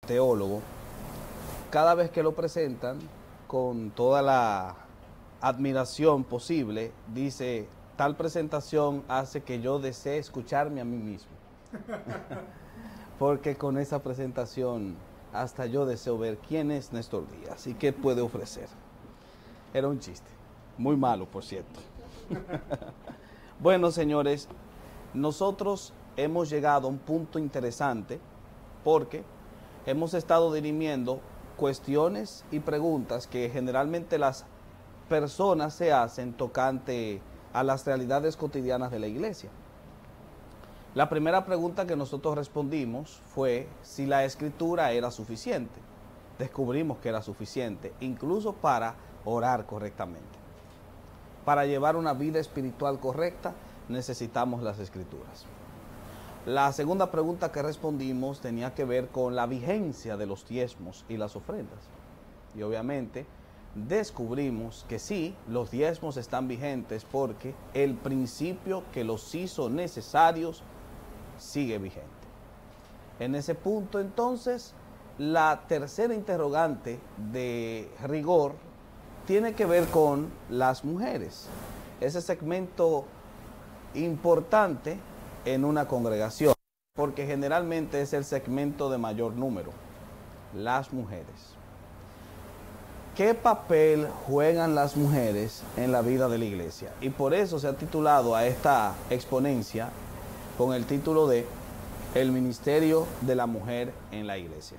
teólogo, cada vez que lo presentan, con toda la admiración posible, dice, tal presentación hace que yo desee escucharme a mí mismo. Porque con esa presentación hasta yo deseo ver quién es Néstor Díaz y qué puede ofrecer. Era un chiste, muy malo, por cierto. Bueno, señores, nosotros hemos llegado a un punto interesante porque hemos estado dirimiendo cuestiones y preguntas que generalmente las personas se hacen tocante a las realidades cotidianas de la iglesia. La primera pregunta que nosotros respondimos fue si la escritura era suficiente. Descubrimos que era suficiente, incluso para orar correctamente. Para llevar una vida espiritual correcta, necesitamos las escrituras. La segunda pregunta que respondimos tenía que ver con la vigencia de los diezmos y las ofrendas. Y obviamente descubrimos que sí, los diezmos están vigentes porque el principio que los hizo necesarios sigue vigente. En ese punto, entonces, la tercera interrogante de rigor tiene que ver con las mujeres. Ese segmento importante en una congregación, porque generalmente es el segmento de mayor número, las mujeres. ¿Qué papel juegan las mujeres en la vida de la iglesia? Y por eso se ha titulado a esta exponencia con el título de El ministerio de la mujer en la iglesia.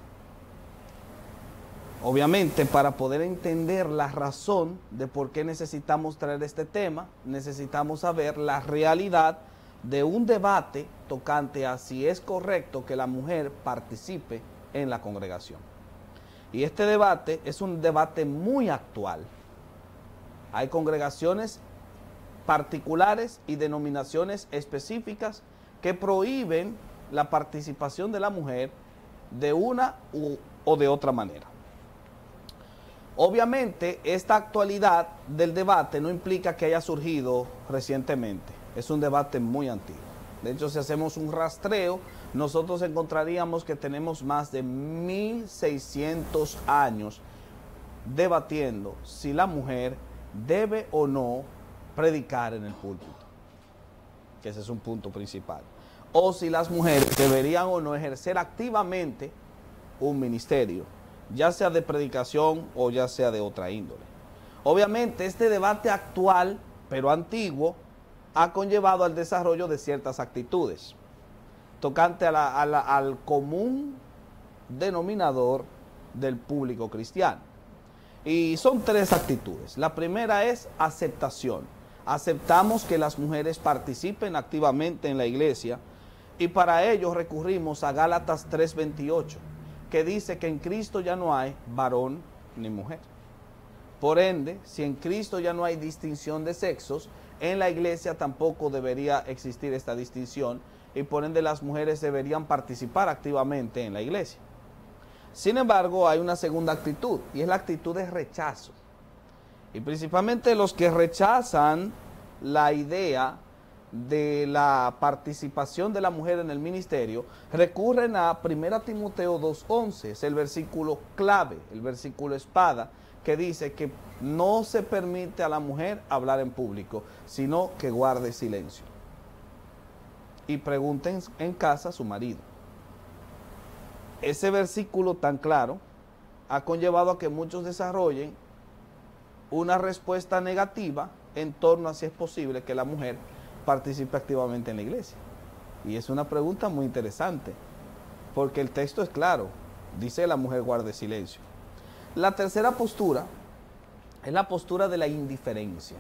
Obviamente, para poder entender la razón de por qué necesitamos traer este tema, necesitamos saber la realidad de un debate tocante a si es correcto que la mujer participe en la congregación. Y este debate es un debate muy actual. Hay congregaciones particulares y denominaciones específicas que prohíben la participación de la mujer de una o de otra manera. Obviamente, esta actualidad del debate no implica que haya surgido recientemente. Es un debate muy antiguo. De hecho, si hacemos un rastreo, nosotros encontraríamos que tenemos más de 1600 años debatiendo si la mujer debe o no predicar en el púlpito, que ese es un punto principal, o si las mujeres deberían o no ejercer activamente un ministerio, ya sea de predicación o ya sea de otra índole. Obviamente, este debate actual, pero antiguo, ha conllevado al desarrollo de ciertas actitudes tocante al común denominador del público cristiano. Y son tres actitudes. La primera es aceptación. Aceptamos que las mujeres participen activamente en la iglesia y para ello recurrimos a Gálatas 3:28, que dice que en Cristo ya no hay varón ni mujer. Por ende, si en Cristo ya no hay distinción de sexos, en la iglesia tampoco debería existir esta distinción y por ende las mujeres deberían participar activamente en la iglesia. Sin embargo, hay una segunda actitud y es la actitud de rechazo. Y principalmente los que rechazan la idea de la participación de la mujer en el ministerio recurren a 1 Timoteo 2:11, es el versículo clave, el versículo espada, que dice que no se permite a la mujer hablar en público, sino que guarde silencio. Y pregunten en casa a su marido. Ese versículo tan claro ha conllevado a que muchos desarrollen una respuesta negativa en torno a si es posible que la mujer participe activamente en la iglesia. Y es una pregunta muy interesante, porque el texto es claro, dice la mujer guarde silencio. La tercera postura es la postura de la indiferencia,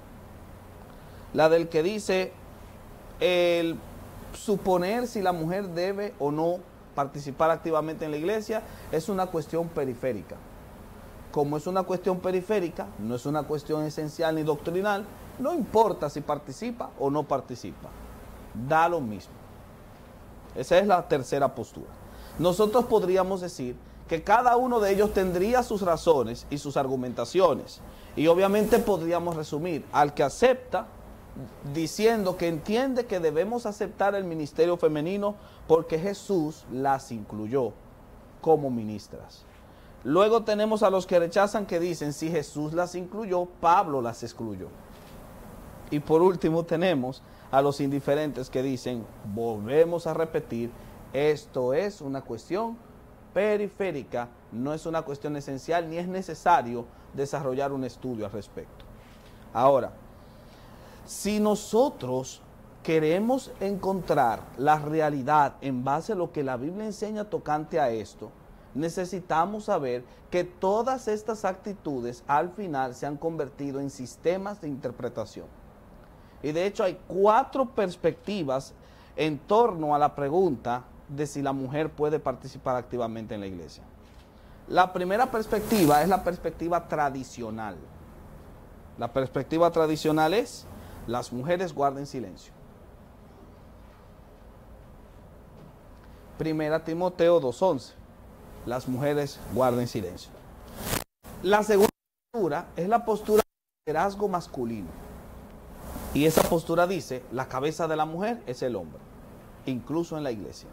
la del que dice el suponer si la mujer debe o no participar activamente en la iglesia es una cuestión periférica. Como es una cuestión periférica, no es una cuestión esencial ni doctrinal, no importa si participa o no participa, da lo mismo. Esa es la tercera postura. Nosotros podríamos decir que cada uno de ellos tendría sus razones y sus argumentaciones, y obviamente podríamos resumir al que acepta diciendo que entiende que debemos aceptar el ministerio femenino porque Jesús las incluyó. como ministras. Luego tenemos a los que rechazan, que dicen, si Jesús las incluyó, Pablo las excluyó. Y por último tenemos a los indiferentes que dicen, volvemos a repetir, esto es una cuestión periférica, no es una cuestión esencial, ni es necesario desarrollar un estudio al respecto. Ahora, si nosotros queremos encontrar la realidad en base a lo que la Biblia enseña tocante a esto, necesitamos saber que todas estas actitudes al final se han convertido en sistemas de interpretación. Y de hecho hay 4 perspectivas en torno a la pregunta de si la mujer puede participar activamente en la iglesia. La primera perspectiva es la perspectiva tradicional. La perspectiva tradicional es, las mujeres guarden silencio. Primera Timoteo 2:11, las mujeres guarden silencio. La segunda postura es la postura del liderazgo masculino. Y esa postura dice, la cabeza de la mujer es el hombre, incluso en la iglesia.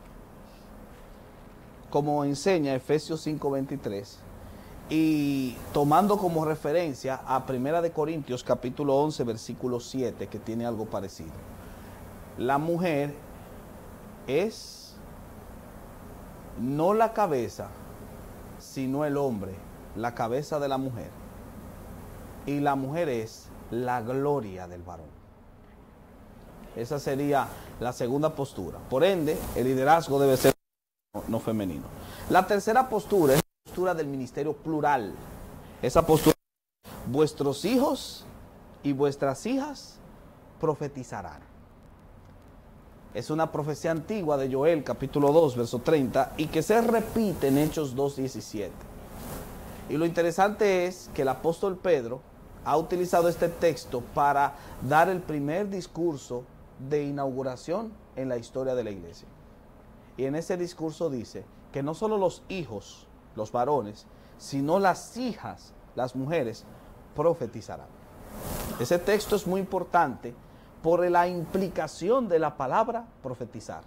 Como enseña Efesios 5:23, y tomando como referencia a Primera de Corintios capítulo 11, versículo 7, que tiene algo parecido. La mujer es no la cabeza, sino el hombre, la cabeza de la mujer. Y la mujer es la gloria del varón. Esa sería la segunda postura. Por ende, el liderazgo debe ser no femenino. La tercera postura es la postura del ministerio plural. Esa postura, vuestros hijos y vuestras hijas profetizarán. Es una profecía antigua de Joel, capítulo 2, verso 30, y que se repite en Hechos 2:17. Y lo interesante es que el apóstol Pedro ha utilizado este texto para dar el primer discurso de inauguración en la historia de la iglesia. Y en ese discurso dice que no solo los hijos, los varones, sino las hijas, las mujeres, profetizarán. Ese texto es muy importante por la implicación de la palabra profetizar.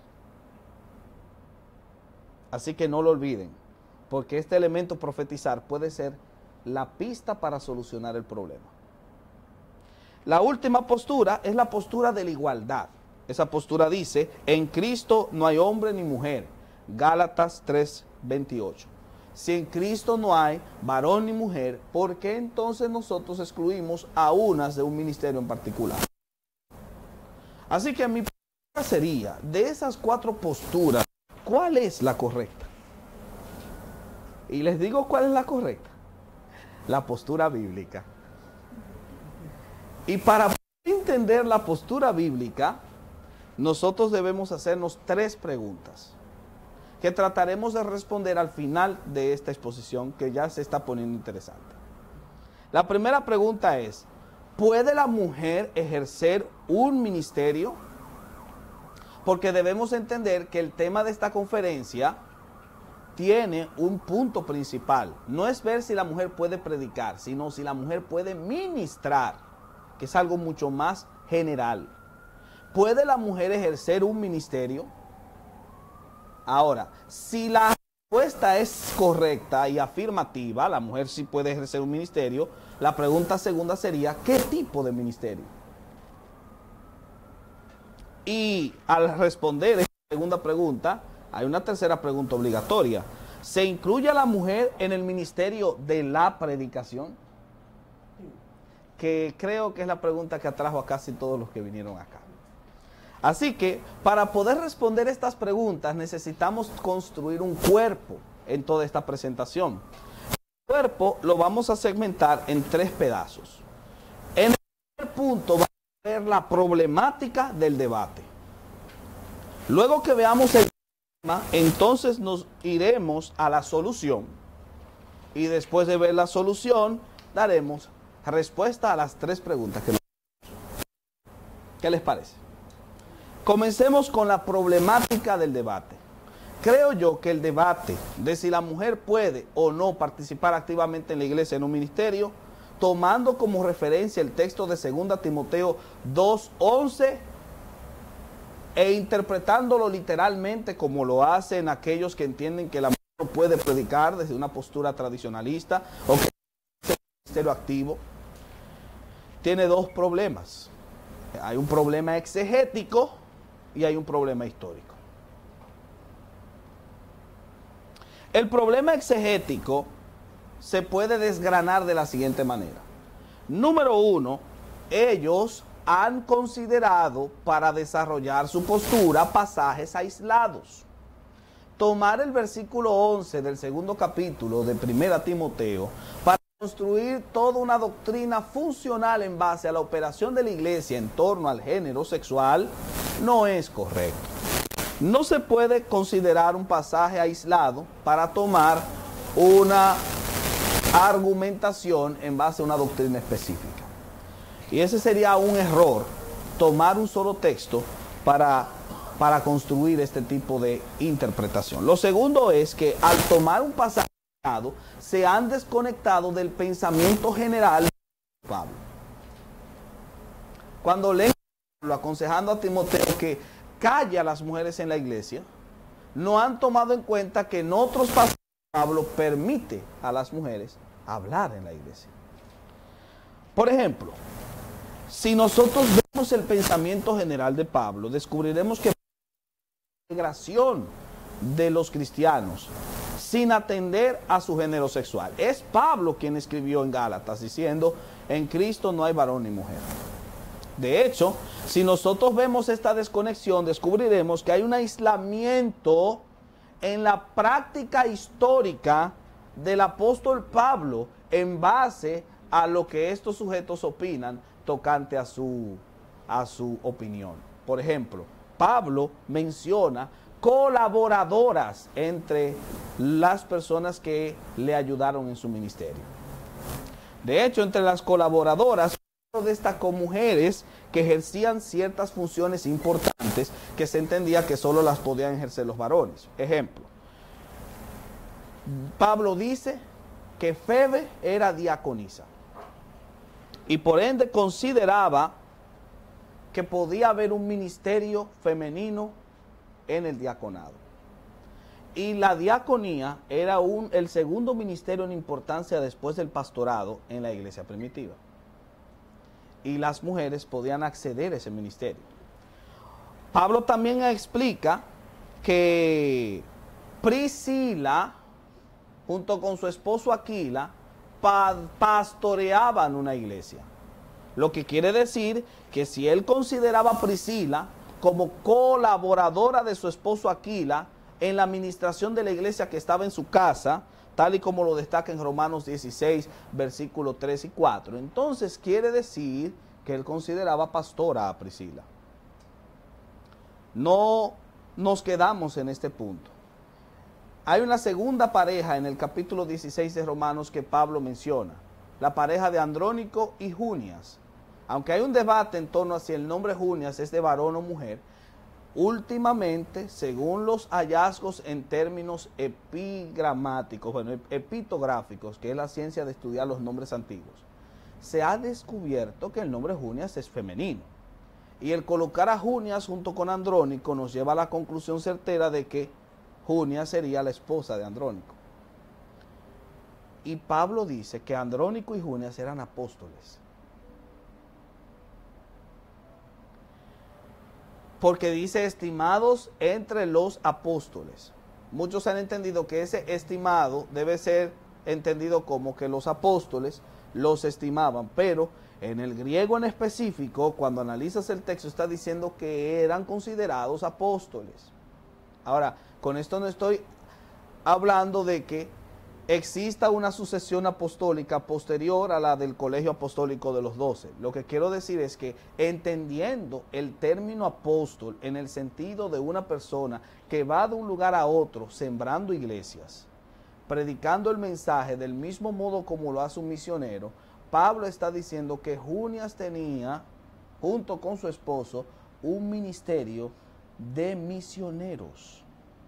Así que no lo olviden, porque este elemento profetizar puede ser la pista para solucionar el problema. La última postura es la postura de la igualdad. Esa postura dice, en Cristo no hay hombre ni mujer. Gálatas 3:28. Si en Cristo no hay varón ni mujer, ¿por qué entonces nosotros excluimos a unas de un ministerio en particular? Así que mi pregunta sería, de esas 4 posturas, ¿cuál es la correcta? Y les digo cuál es la correcta. La postura bíblica. Y para entender la postura bíblica, nosotros debemos hacernos 3 preguntas que trataremos de responder al final de esta exposición, que ya se está poniendo interesante. La primera pregunta es, ¿puede la mujer ejercer un ministerio? Porque debemos entender que el tema de esta conferencia tiene un punto principal. No es ver si la mujer puede predicar, sino si la mujer puede ministrar, que es algo mucho más general. ¿Puede la mujer ejercer un ministerio? Ahora, si la respuesta es correcta y afirmativa, la mujer sí puede ejercer un ministerio, la pregunta segunda sería, ¿qué tipo de ministerio? Y al responder esta segunda pregunta, hay una tercera pregunta obligatoria. ¿Se incluye a la mujer en el ministerio de la predicación? Que creo que es la pregunta que atrajo a casi todos los que vinieron acá. Así que, para poder responder estas preguntas, necesitamos construir un cuerpo en toda esta presentación. El cuerpo lo vamos a segmentar en 3 pedazos. En el primer punto vamos a ver la problemática del debate. Luego que veamos el tema, entonces nos iremos a la solución. Y después de ver la solución, daremos respuesta a las 3 preguntas que nos hacemos. ¿Qué les parece? Comencemos con la problemática del debate. Creo yo que el debate de si la mujer puede o no participar activamente en la iglesia en un ministerio, tomando como referencia el texto de 2 Timoteo 2:11 e interpretándolo literalmente como lo hacen aquellos que entienden que la mujer no puede predicar desde una postura tradicionalista o que es un ministerio activo. Tiene dos problemas. Hay un problema exegético y hay un problema histórico. El problema exegético se puede desgranar de la siguiente manera. Número uno, ellos han considerado para desarrollar su postura pasajes aislados. Tomar el versículo 11 del segundo capítulo de 1 Timoteo para construir toda una doctrina funcional en base a la operación de la iglesia en torno al género sexual no es correcto. No se puede considerar un pasaje aislado para tomar una argumentación en base a una doctrina específica. Y ese sería un error, tomar un solo texto para construir este tipo de interpretación. Lo segundo es que al tomar un pasaje aislado, se han desconectado del pensamiento general de Pablo. Cuando leen a Pablo aconsejando a Timoteo que calle a las mujeres en la iglesia, no han tomado en cuenta que en otros pasajes Pablo permite a las mujeres hablar en la iglesia. Por ejemplo, si nosotros vemos el pensamiento general de Pablo, descubriremos que la integración de los cristianos sin atender a su género sexual. Es Pablo quien escribió en Gálatas diciendo, en Cristo no hay varón ni mujer. De hecho, si nosotros vemos esta desconexión, descubriremos que hay un aislamiento en la práctica histórica del apóstol Pablo en base a lo que estos sujetos opinan tocante a su opinión. Por ejemplo, Pablo menciona colaboradoras entre las personas que le ayudaron en su ministerio. De hecho, entre las colaboradoras destacó mujeres que ejercían ciertas funciones importantes que se entendía que solo las podían ejercer los varones. Ejemplo, Pablo dice que Febe era diaconisa y por ende consideraba que podía haber un ministerio femenino en el diaconado. Y la diaconía era el segundo ministerio en importancia después del pastorado en la iglesia primitiva. Y las mujeres podían acceder a ese ministerio. Pablo también explica que Priscila, junto con su esposo Aquila, pastoreaban una iglesia. Lo que quiere decir que si él consideraba a Priscila como colaboradora de su esposo Aquila en la administración de la iglesia que estaba en su casa, tal y como lo destaca en Romanos 16, versículos 3 y 4. Entonces quiere decir que él consideraba pastora a Priscila. No nos quedamos en este punto. Hay una segunda pareja en el capítulo 16 de Romanos que Pablo menciona, la pareja de Andrónico y Junias. Aunque hay un debate en torno a si el nombre Junias es de varón o mujer, últimamente, según los hallazgos en términos epigramáticos, epitográficos, que es la ciencia de estudiar los nombres antiguos, se ha descubierto que el nombre Junias es femenino. Y el colocar a Junias junto con Andrónico nos lleva a la conclusión certera de que Junias sería la esposa de Andrónico. Y Pablo dice que Andrónico y Junias eran apóstoles. Porque dice estimados entre los apóstoles. Muchos han entendido que ese estimado debe ser entendido como que los apóstoles los estimaban, pero en el griego en específico, cuando analizas el texto, está diciendo que eran considerados apóstoles. Ahora, con esto no estoy hablando de que exista una sucesión apostólica posterior a la del colegio apostólico de los 12. Lo que quiero decir es que entendiendo el término apóstol en el sentido de una persona que va de un lugar a otro sembrando iglesias, predicando el mensaje del mismo modo como lo hace un misionero, Pablo está diciendo que Junias tenía, junto con su esposo, un ministerio de misioneros.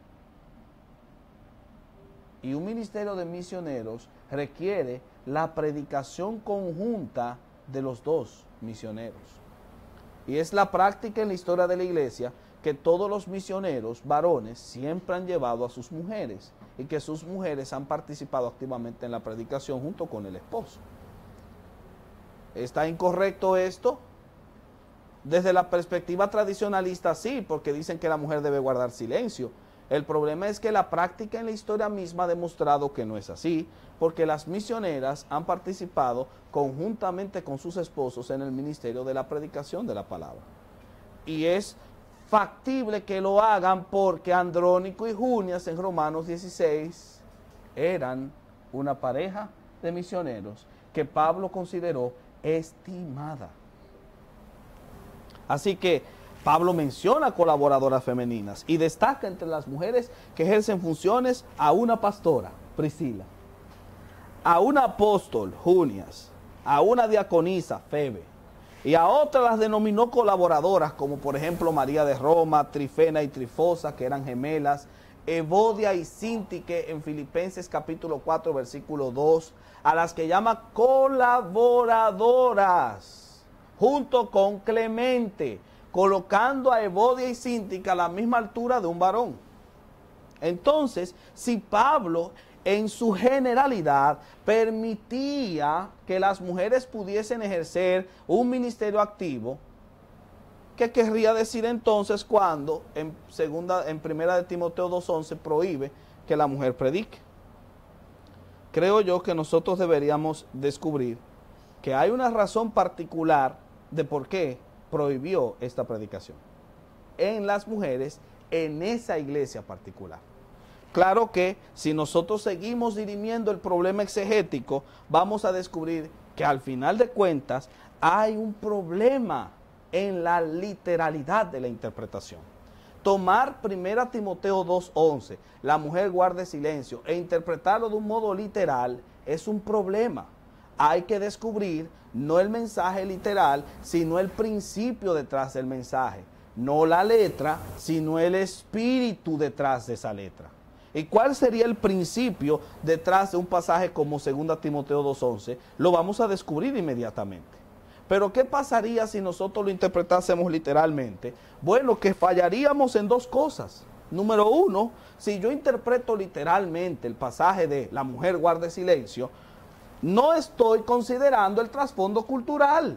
Y un ministerio de misioneros requiere la predicación conjunta de los dos misioneros. Y es la práctica en la historia de la iglesia que todos los misioneros varones siempre han llevado a sus mujeres y que sus mujeres han participado activamente en la predicación junto con el esposo. ¿Está incorrecto esto? Desde la perspectiva tradicionalista sí, porque dicen que la mujer debe guardar silencio. El problema es que la práctica en la historia misma ha demostrado que no es así, porque las misioneras han participado conjuntamente con sus esposos en el ministerio de la predicación de la palabra. Y es factible que lo hagan porque Andrónico y Junias en Romanos 16 eran una pareja de misioneros que Pablo consideró estimada. Así que Pablo menciona colaboradoras femeninas y destaca entre las mujeres que ejercen funciones a una pastora, Priscila, a una apóstol, Junias, a una diaconisa, Febe, y a otras las denominó colaboradoras, como por ejemplo María de Roma, Trifena y Trifosa, que eran gemelas, Evodia y Síntique en Filipenses capítulo 4, versículo 2, a las que llama colaboradoras, junto con Clemente, colocando a Evodia y Síntique a la misma altura de un varón. Entonces, si Pablo en su generalidad permitía que las mujeres pudiesen ejercer un ministerio activo, ¿qué querría decir entonces cuando en primera de Timoteo 2:11 prohíbe que la mujer predique? Creo yo que nosotros deberíamos descubrir que hay una razón particular de por qué prohibió esta predicación en las mujeres en esa iglesia particular. Claro que si nosotros seguimos dirimiendo el problema exegético, vamos a descubrir que al final de cuentas hay un problema en la literalidad de la interpretación. Tomar 1 Timoteo 2:11, la mujer guarde silencio, e interpretarlo de un modo literal es un problema. Hay que descubrir no el mensaje literal, sino el principio detrás del mensaje. No la letra, sino el espíritu detrás de esa letra. ¿Y cuál sería el principio detrás de un pasaje como 2 Timoteo 2:11? Lo vamos a descubrir inmediatamente. Pero ¿qué pasaría si nosotros lo interpretásemos literalmente? Bueno, que fallaríamos en dos cosas. Número uno, si yo interpreto literalmente el pasaje de la mujer guarde silencio, no estoy considerando el trasfondo cultural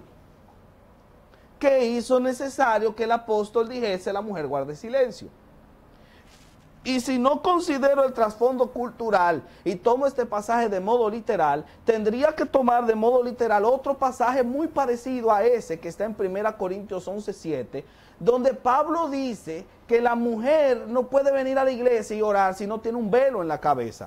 que hizo necesario que el apóstol dijese la mujer guarde silencio. Y si no considero el trasfondo cultural y tomo este pasaje de modo literal, tendría que tomar de modo literal otro pasaje muy parecido a ese que está en 1 Corintios 11:7, donde Pablo dice que la mujer no puede venir a la iglesia y orar si no tiene un velo en la cabeza.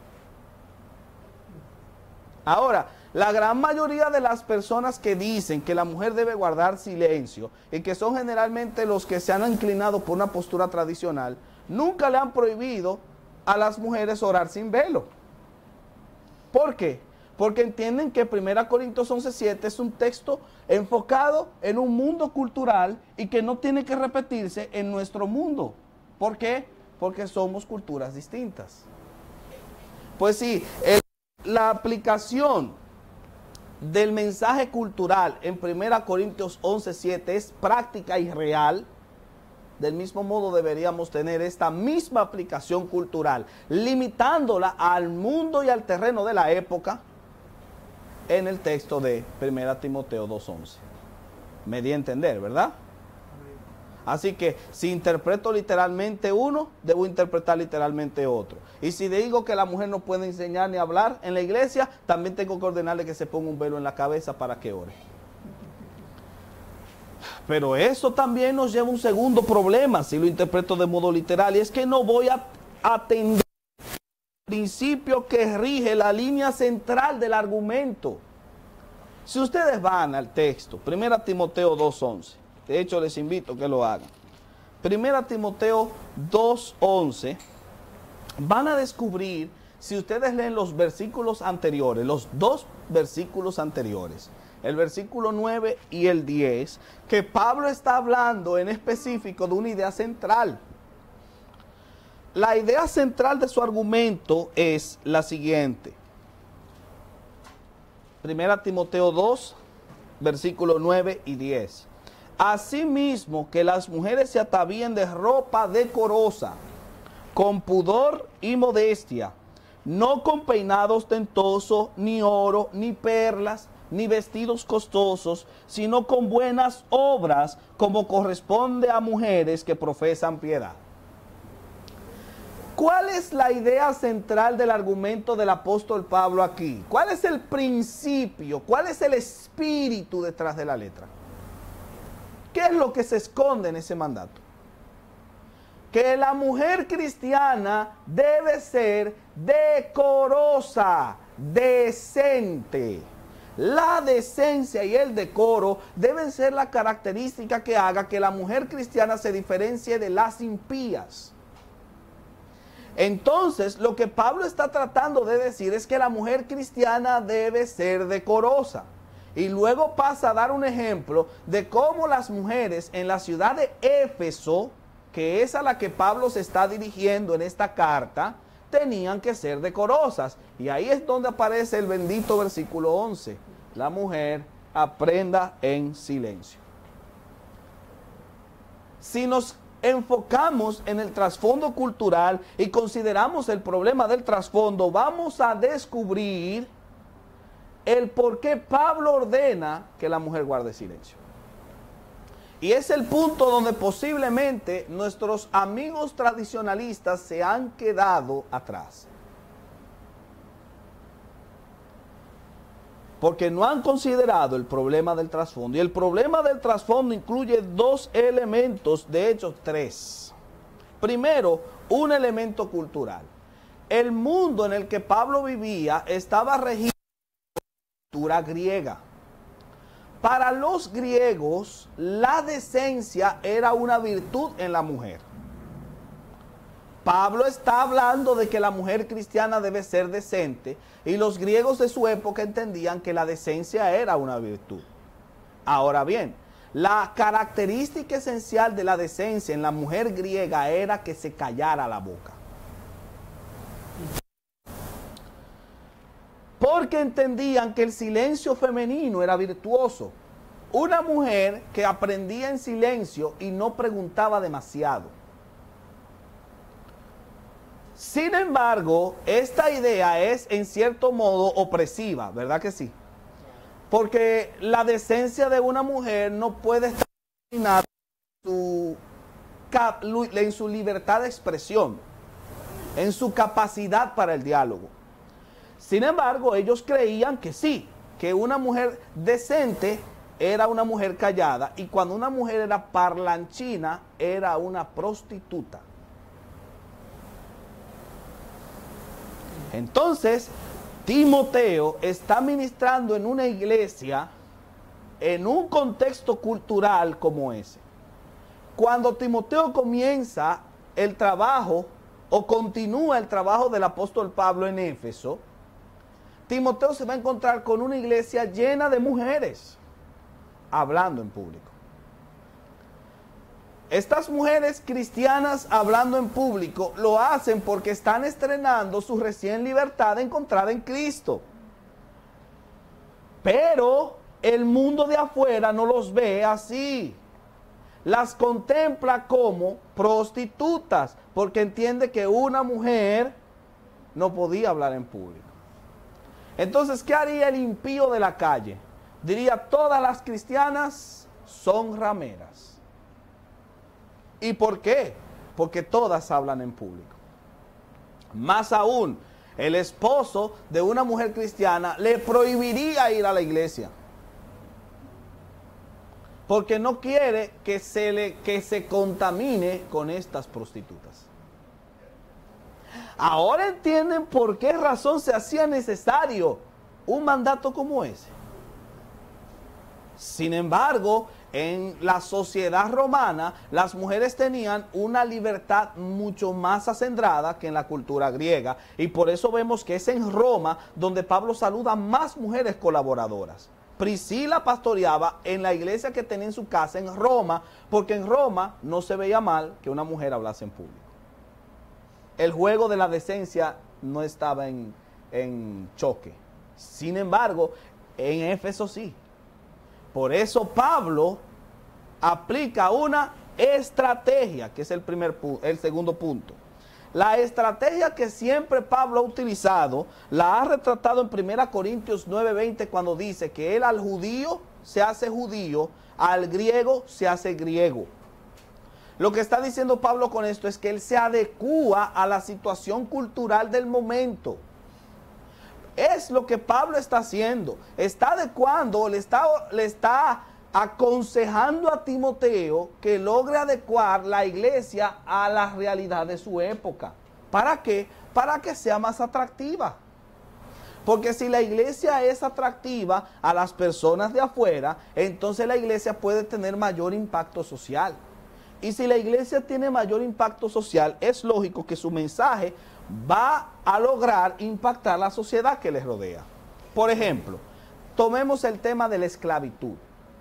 Ahora, la gran mayoría de las personas que dicen que la mujer debe guardar silencio y que son generalmente los que se han inclinado por una postura tradicional, nunca le han prohibido a las mujeres orar sin velo. ¿Por qué? Porque entienden que 1 Corintios 11:7 es un texto enfocado en un mundo cultural y que no tiene que repetirse en nuestro mundo. ¿Por qué? Porque somos culturas distintas. Pues sí, la aplicación del mensaje cultural en 1 Corintios 11:7 es práctica y real. Del mismo modo deberíamos tener esta misma aplicación cultural, limitándola al mundo y al terreno de la época en el texto de 1 Timoteo 2:11. Me di a entender, ¿verdad? Así que si interpreto literalmente uno, debo interpretar literalmente otro. Y si digo que la mujer no puede enseñar ni hablar en la iglesia, también tengo que ordenarle que se ponga un velo en la cabeza para que ore. Pero eso también nos lleva a un segundo problema si lo interpreto de modo literal, y es que no voy a atender el principio que rige la línea central del argumento. Si ustedes van al texto, 1 Timoteo 2:11, de hecho les invito a que lo hagan. 1 Timoteo 2:11, van a descubrir, si ustedes leen los versículos anteriores, los dos versículos anteriores, el versículo 9 y el 10, que Pablo está hablando en específico de una idea central. La idea central de su argumento es la siguiente. 1 Timoteo 2, versículos 9 y 10. Asimismo, que las mujeres se atavíen de ropa decorosa, con pudor y modestia, no con peinado ostentoso, ni oro, ni perlas, ni vestidos costosos, sino con buenas obras, como corresponde a mujeres que profesan piedad. ¿Cuál es la idea central del argumento del apóstol Pablo aquí? ¿Cuál es el principio? ¿Cuál es el espíritu detrás de la letra? ¿Qué es lo que se esconde en ese mandato? Que la mujer cristiana debe ser decorosa, decente. La decencia y el decoro deben ser la característica que haga que la mujer cristiana se diferencie de las impías. Entonces, lo que Pablo está tratando de decir es que la mujer cristiana debe ser decorosa. Y luego pasa a dar un ejemplo de cómo las mujeres en la ciudad de Éfeso, que es a la que Pablo se está dirigiendo en esta carta, tenían que ser decorosas. Y ahí es donde aparece el bendito versículo 11. La mujer aprenda en silencio. Si nos enfocamos en el trasfondo cultural y consideramos el problema del trasfondo, vamos a descubrir el por qué Pablo ordena que la mujer guarde silencio. Y es el punto donde posiblemente nuestros amigos tradicionalistas se han quedado atrás. Porque no han considerado el problema del trasfondo. Y el problema del trasfondo incluye dos elementos, de hecho tres. Primero, un elemento cultural. El mundo en el que Pablo vivía estaba regido por la cultura griega. Para los griegos, la decencia era una virtud en la mujer. Pablo está hablando de que la mujer cristiana debe ser decente y los griegos de su época entendían que la decencia era una virtud. Ahora bien, la característica esencial de la decencia en la mujer griega era que se callara la boca. Porque entendían que el silencio femenino era virtuoso. Una mujer que aprendía en silencio y no preguntaba demasiado. Sin embargo, esta idea es en cierto modo opresiva, ¿verdad que sí? Porque la decencia de una mujer no puede estar determinada en su libertad de expresión, en su capacidad para el diálogo. Sin embargo, ellos creían que sí, que una mujer decente era una mujer callada y cuando una mujer era parlanchina era una prostituta. Entonces, Timoteo está ministrando en una iglesia en un contexto cultural como ese. Cuando Timoteo comienza el trabajo o continúa el trabajo del apóstol Pablo en Éfeso, Timoteo se va a encontrar con una iglesia llena de mujeres hablando en público. Estas mujeres cristianas hablando en público lo hacen porque están estrenando su recién libertad encontrada en Cristo. Pero el mundo de afuera no los ve así. Las contempla como prostitutas porque entiende que una mujer no podía hablar en público. Entonces, ¿qué haría el impío de la calle? Diría, todas las cristianas son rameras. ¿Y por qué? Porque todas hablan en público. Más aún, el esposo de una mujer cristiana le prohibiría ir a la iglesia. Porque no quiere que se contamine con estas prostitutas. Ahora entienden por qué razón se hacía necesario un mandato como ese. Sin embargo, en la sociedad romana, las mujeres tenían una libertad mucho más acendrada que en la cultura griega. Y por eso vemos que es en Roma donde Pablo saluda a más mujeres colaboradoras. Priscila pastoreaba en la iglesia que tenía en su casa en Roma, porque en Roma no se veía mal que una mujer hablase en público. El juego de la decencia no estaba en choque. Sin embargo, en Éfeso sí. Por eso Pablo aplica una estrategia, que es el segundo punto. La estrategia que siempre Pablo ha utilizado, la ha retratado en 1 Corintios 9:20 cuando dice que él al judío se hace judío, al griego se hace griego. Lo que está diciendo Pablo con esto es que él se adecúa a la situación cultural del momento. Es lo que Pablo está haciendo. Está adecuando, le está aconsejando a Timoteo que logre adecuar la iglesia a la realidad de su época. ¿Para qué? Para que sea más atractiva. Porque si la iglesia es atractiva a las personas de afuera, entonces la iglesia puede tener mayor impacto social. Y si la iglesia tiene mayor impacto social, es lógico que su mensaje va a lograr impactar la sociedad que les rodea. Por ejemplo, tomemos el tema de la esclavitud.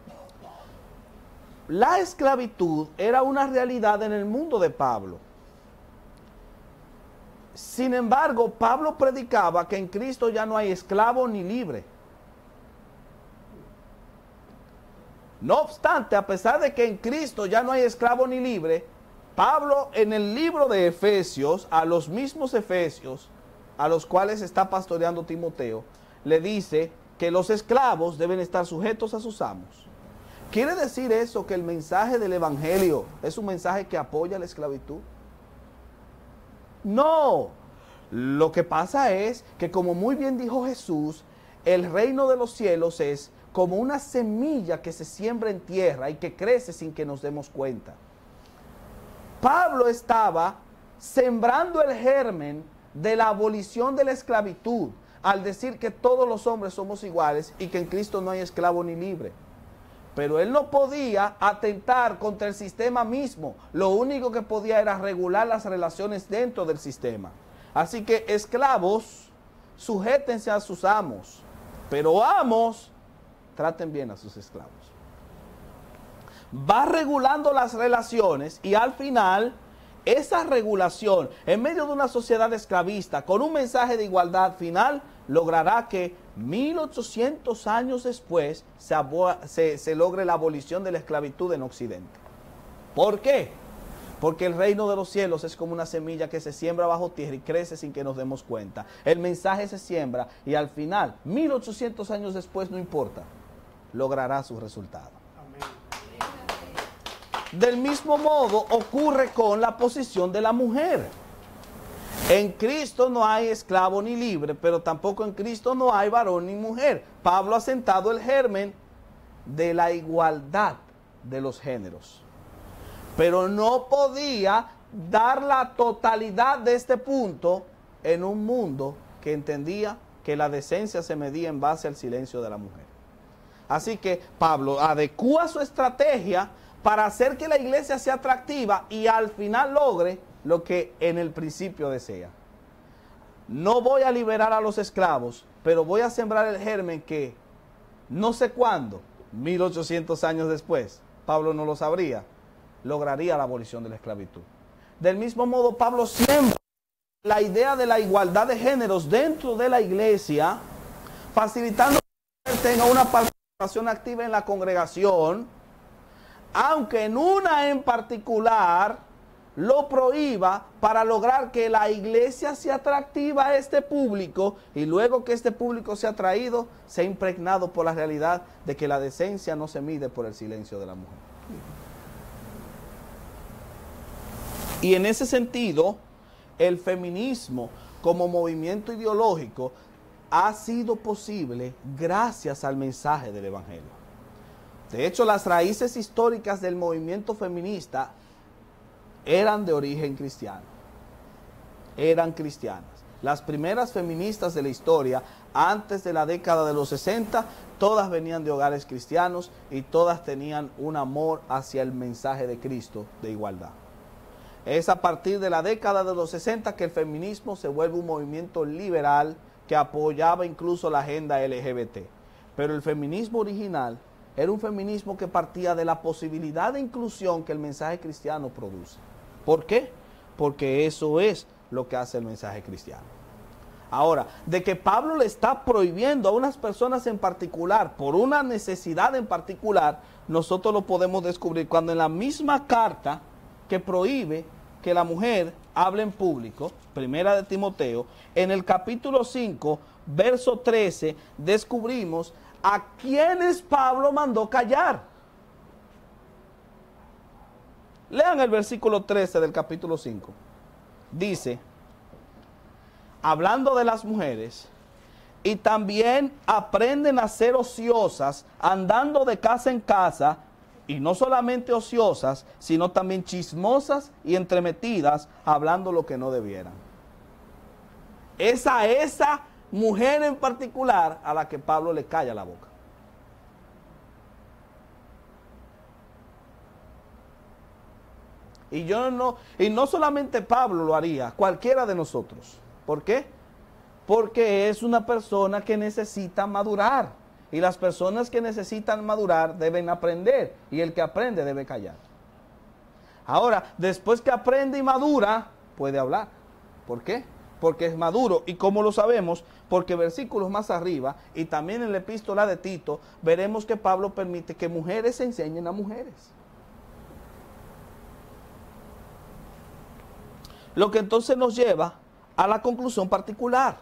La esclavitud era una realidad en el mundo de Pablo. Sin embargo, Pablo predicaba que en Cristo ya no hay esclavo ni libre. No obstante, a pesar de que en Cristo ya no hay esclavo ni libre, Pablo en el libro de Efesios, a los mismos Efesios, a los cuales está pastoreando Timoteo, le dice que los esclavos deben estar sujetos a sus amos. ¿Quiere decir eso que el mensaje del Evangelio es un mensaje que apoya la esclavitud? No. Lo que pasa es que, como muy bien dijo Jesús, el reino de los cielos es como una semilla que se siembra en tierra y que crece sin que nos demos cuenta. Pablo estaba sembrando el germen de la abolición de la esclavitud al decir que todos los hombres somos iguales y que en Cristo no hay esclavo ni libre. Pero él no podía atentar contra el sistema mismo. Lo único que podía era regular las relaciones dentro del sistema. Así que esclavos, sujétense a sus amos, pero amos, traten bien a sus esclavos. Va regulando las relaciones y al final esa regulación en medio de una sociedad esclavista con un mensaje de igualdad final logrará que 1800 años después se logre la abolición de la esclavitud en Occidente. ¿Por qué? Porque el reino de los cielos es como una semilla que se siembra bajo tierra y crece sin que nos demos cuenta. El mensaje se siembra y al final, 1800 años después, no importa, logrará su resultado. Del mismo modo ocurre con la posición de la mujer. En Cristo no hay esclavo ni libre, pero tampoco en Cristo no hay varón ni mujer. Pablo ha sentado el germen de la igualdad de los géneros, pero no podía dar la totalidad de este punto en un mundo que entendía que la decencia se medía en base al silencio de la mujer. Así que Pablo adecúa su estrategia para hacer que la iglesia sea atractiva y al final logre lo que en el principio desea. No voy a liberar a los esclavos, pero voy a sembrar el germen que no sé cuándo, 1800 años después, Pablo no lo sabría, lograría la abolición de la esclavitud. Del mismo modo, Pablo siembra la idea de la igualdad de géneros dentro de la iglesia, facilitando que la mujer tenga una participación activa en la congregación, aunque en una en particular lo prohíba para lograr que la iglesia sea atractiva a este público y luego que este público sea atraído, sea impregnado por la realidad de que la decencia no se mide por el silencio de la mujer. Y en ese sentido, el feminismo como movimiento ideológico ha sido posible gracias al mensaje del Evangelio. De hecho, las raíces históricas del movimiento feminista eran de origen cristiano, eran cristianas. Las primeras feministas de la historia, antes de la década de los 60, todas venían de hogares cristianos y todas tenían un amor hacia el mensaje de Cristo de igualdad. Es a partir de la década de los 60 que el feminismo se vuelve un movimiento liberal que apoyaba incluso la agenda LGBT. Pero el feminismo original era un feminismo que partía de la posibilidad de inclusión que el mensaje cristiano produce. ¿Por qué? Porque eso es lo que hace el mensaje cristiano. Ahora, de que Pablo le está prohibiendo a unas personas en particular, por una necesidad en particular, nosotros lo podemos descubrir cuando en la misma carta que prohíbe que la mujer hable en público, primera de Timoteo, en el capítulo 5, verso 13, descubrimos a quienes Pablo mandó callar. Lean el versículo 13 del capítulo 5. Dice, hablando de las mujeres, y también aprenden a ser ociosas, andando de casa en casa, y no solamente ociosas, sino también chismosas y entremetidas, hablando lo que no debieran. Esa mujer en particular a la que Pablo le calla la boca. Y no solamente Pablo lo haría, cualquiera de nosotros. ¿Por qué? Porque es una persona que necesita madurar. Y las personas que necesitan madurar deben aprender. Y el que aprende debe callar. Ahora, después que aprende y madura, puede hablar. ¿Por qué? Porque es maduro. ¿Y cómo lo sabemos? Porque versículos más arriba, y también en la epístola de Tito, veremos que Pablo permite que mujeres enseñen a mujeres. Lo que entonces nos lleva a la conclusión particular.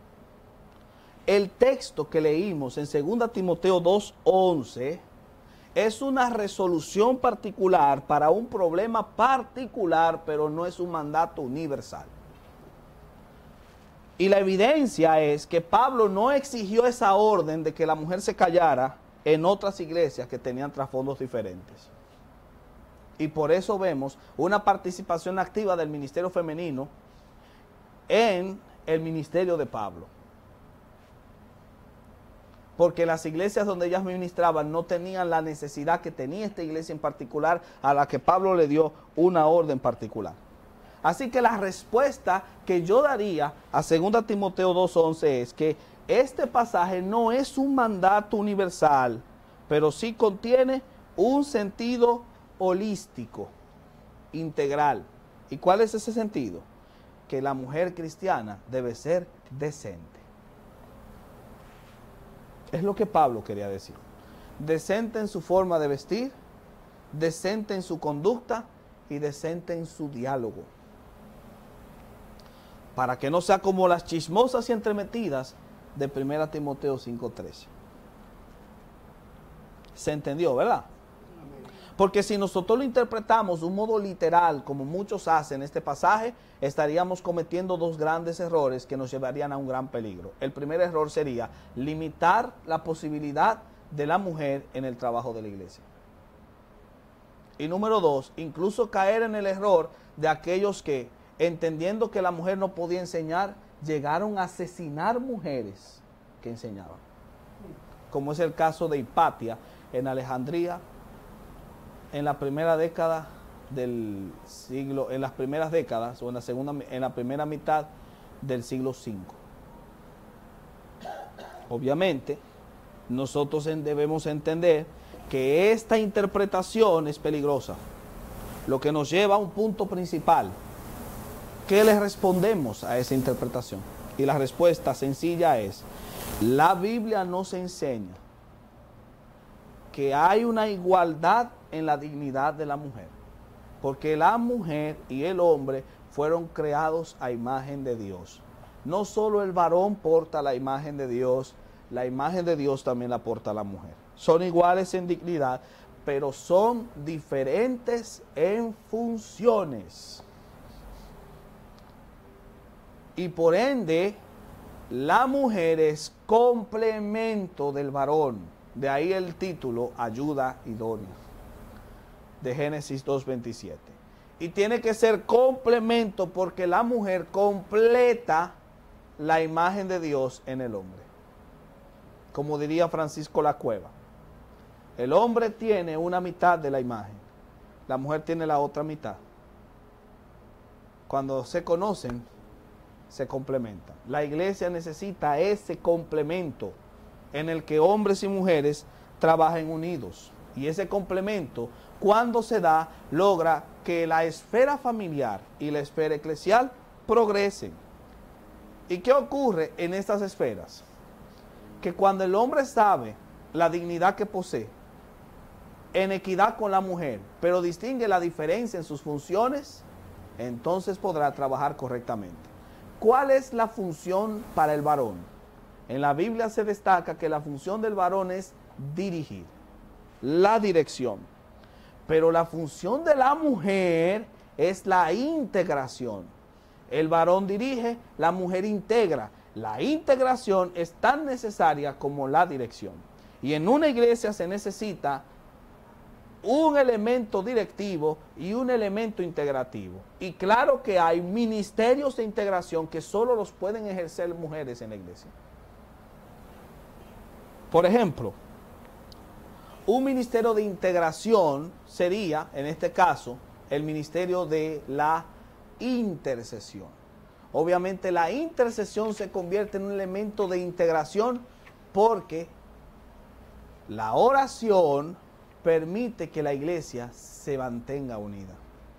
El texto que leímos en 2 Timoteo 2:11 es una resolución particular para un problema particular, pero no es un mandato universal. Y la evidencia es que Pablo no exigió esa orden de que la mujer se callara en otras iglesias que tenían trasfondos diferentes. Y por eso vemos una participación activa del ministerio femenino en el ministerio de Pablo. Porque las iglesias donde ellas ministraban no tenían la necesidad que tenía esta iglesia en particular, a la que Pablo le dio una orden particular. Así que la respuesta que yo daría a 2 Timoteo 2:11 es que este pasaje no es un mandato universal, pero sí contiene un sentido holístico, integral. ¿Y cuál es ese sentido? Que la mujer cristiana debe ser decente. Es lo que Pablo quería decir. Decente en su forma de vestir, decente en su conducta y decente en su diálogo. Para que no sea como las chismosas y entremetidas de 1 Timoteo 5:13. ¿Se entendió, verdad? Porque si nosotros lo interpretamos de un modo literal, como muchos hacen este pasaje, estaríamos cometiendo dos grandes errores que nos llevarían a un gran peligro. El primer error sería limitar la posibilidad de la mujer en el trabajo de la iglesia. Y número dos, incluso caer en el error de aquellos que, entendiendo que la mujer no podía enseñar, llegaron a asesinar mujeres que enseñaban. Como es el caso de Hipatia en Alejandría, en la primera década del siglo, en las primeras décadas o en la primera mitad del siglo V. Obviamente, nosotros debemos entender que esta interpretación es peligrosa, lo que nos lleva a un punto principal. ¿Qué le respondemos a esa interpretación? Y la respuesta sencilla es: la Biblia nos enseña que hay una igualdad en la dignidad de la mujer, porque la mujer y el hombre fueron creados a imagen de Dios. No solo el varón porta la imagen de Dios también la porta la mujer. Son iguales en dignidad, pero son diferentes en funciones. Y por ende, la mujer es complemento del varón. De ahí el título, ayuda idónea, de Génesis 2:27. Y tiene que ser complemento porque la mujer completa la imagen de Dios en el hombre. Como diría Francisco Lacueva, el hombre tiene una mitad de la imagen, la mujer tiene la otra mitad. Cuando se conocen, se complementan. La iglesia necesita ese complemento en el que hombres y mujeres trabajen unidos. Y ese complemento, cuando se da, logra que la esfera familiar y la esfera eclesial progresen. ¿Y qué ocurre en estas esferas? Que cuando el hombre sabe la dignidad que posee, en equidad con la mujer, pero distingue la diferencia en sus funciones, entonces podrá trabajar correctamente. ¿Cuál es la función para el varón? En la Biblia se destaca que la función del varón es dirigir, la dirección. Pero la función de la mujer es la integración. El varón dirige, la mujer integra. La integración es tan necesaria como la dirección. Y en una iglesia se necesita un elemento directivo y un elemento integrativo. Y claro que hay ministerios de integración que solo los pueden ejercer mujeres en la iglesia. Por ejemplo, un ministerio de integración sería, en este caso, el ministerio de la intercesión. Obviamente la intercesión se convierte en un elemento de integración porque la oración permite que la iglesia se mantenga unida.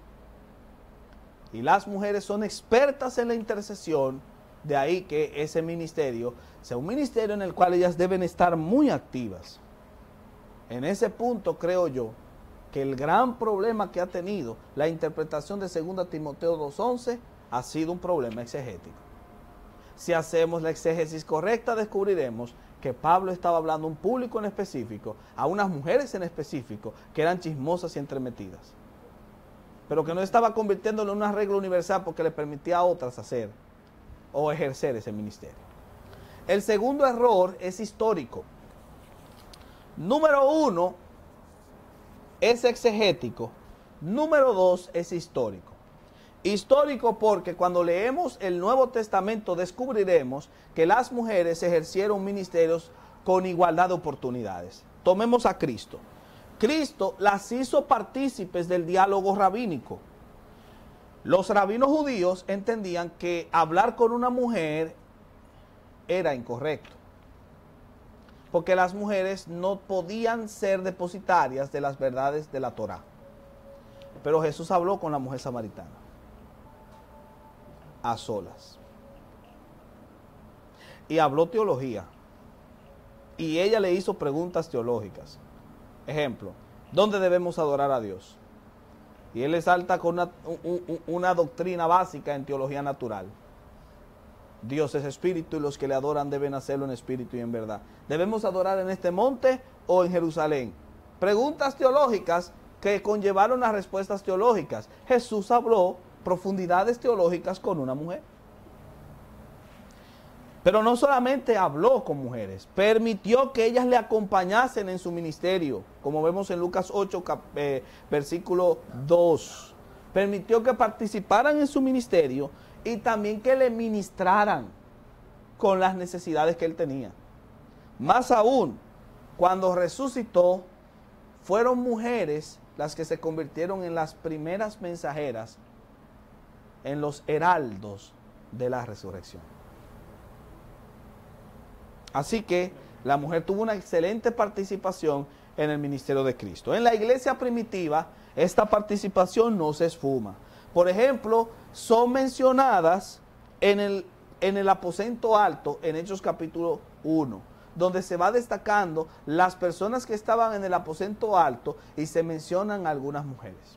Y las mujeres son expertas en la intercesión, de ahí que ese ministerio sea un ministerio en el cual ellas deben estar muy activas. En ese punto creo yo que el gran problema que ha tenido la interpretación de 2 Timoteo 2:11 ha sido un problema exegético. Si hacemos la exégesis correcta, descubriremos que Pablo estaba hablando a un público en específico, a unas mujeres en específico, que eran chismosas y entremetidas, pero que no estaba convirtiéndolo en una regla universal porque le permitía a otras hacer o ejercer ese ministerio. El segundo error es histórico. Número 1 es exegético. Número 2 es histórico. Histórico porque cuando leemos el Nuevo Testamento descubriremos que las mujeres ejercieron ministerios con igualdad de oportunidades. Tomemos a Cristo. Cristo las hizo partícipes del diálogo rabínico. Los rabinos judíos entendían que hablar con una mujer era incorrecto, porque las mujeres no podían ser depositarias de las verdades de la Torá. Pero Jesús habló con la mujer samaritana, a solas, y habló teología, y ella le hizo preguntas teológicas. Ejemplo, ¿dónde debemos adorar a Dios? Y él le salta con una doctrina básica en teología natural. Dios es espíritu y los que le adoran deben hacerlo en espíritu y en verdad. ¿Debemos adorar en este monte o en Jerusalén? Preguntas teológicas que conllevaron a respuestas teológicas. Jesús habló profundidades teológicas con una mujer. Pero no solamente habló con mujeres, permitió que ellas le acompañasen en su ministerio, como vemos en Lucas 8, versículo 2. Permitió que participaran en su ministerio y también que le ministraran con las necesidades que él tenía. Más aún, cuando resucitó, fueron mujeres las que se convirtieron en las primeras mensajeras, en los heraldos de la resurrección. Así que la mujer tuvo una excelente participación en el ministerio de Cristo. En la iglesia primitiva, esta participación no se esfuma. Por ejemplo, son mencionadas en el aposento alto, en Hechos capítulo 1, donde se va destacando las personas que estaban en el aposento alto y se mencionan algunas mujeres.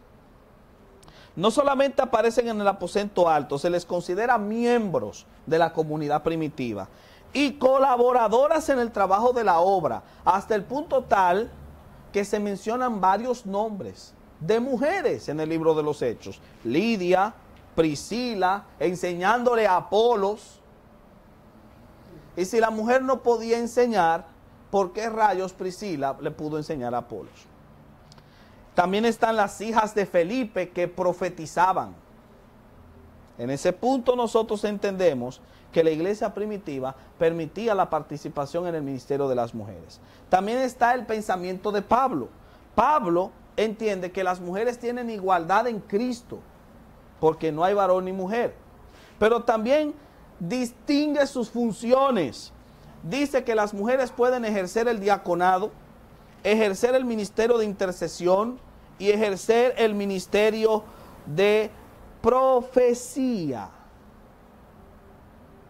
No solamente aparecen en el aposento alto, se les considera miembros de la comunidad primitiva y colaboradoras en el trabajo de la obra, hasta el punto tal que se mencionan varios nombres de mujeres en el libro de los Hechos. Lidia, Priscila, enseñándole a Apolos. Y si la mujer no podía enseñar, ¿por qué rayos Priscila le pudo enseñar a Apolos? También están las hijas de Felipe que profetizaban. En ese punto nosotros entendemos que la iglesia primitiva permitía la participación en el ministerio de las mujeres. También está el pensamiento de Pablo. Pablo entiende que las mujeres tienen igualdad en Cristo, porque no hay varón ni mujer. Pero también distingue sus funciones. Dice que las mujeres pueden ejercer el diaconado, ejercer el ministerio de intercesión y ejercer el ministerio de profecía.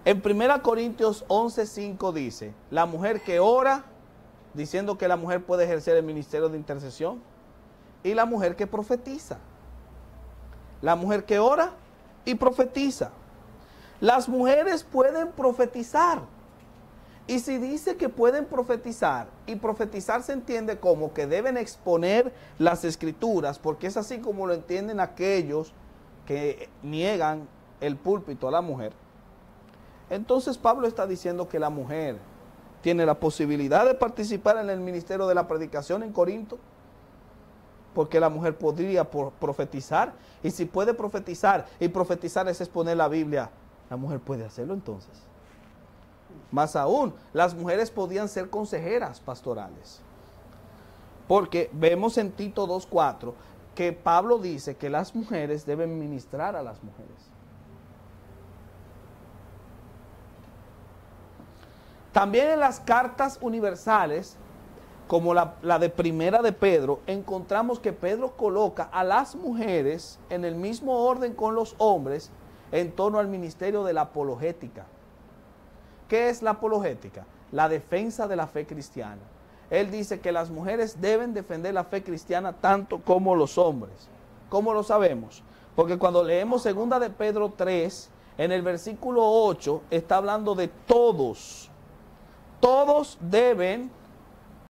En 1 Corintios 11:5 dice, la mujer que ora, diciendo que la mujer puede ejercer el ministerio de intercesión, y la mujer que profetiza. La mujer que ora y profetiza. Las mujeres pueden profetizar. Y si dice que pueden profetizar, y profetizar se entiende como que deben exponer las escrituras, porque es así como lo entienden aquellos que niegan el púlpito a la mujer. Entonces Pablo está diciendo que la mujer tiene la posibilidad de participar en el ministerio de la predicación en Corinto, porque la mujer podría profetizar, y si puede profetizar, y profetizar es exponer la Biblia, la mujer puede hacerlo entonces. Más aún, las mujeres podían ser consejeras pastorales, porque vemos en Tito 2:4 que Pablo dice que las mujeres deben ministrar a las mujeres. También en las cartas universales, como la de Primera de Pedro, encontramos que Pedro coloca a las mujeres en el mismo orden con los hombres en torno al ministerio de la apologética. ¿Qué es la apologética? La defensa de la fe cristiana. Él dice que las mujeres deben defender la fe cristiana tanto como los hombres. ¿Cómo lo sabemos? Porque cuando leemos 2 de Pedro 3, en el versículo 8, está hablando de todos. Todos deben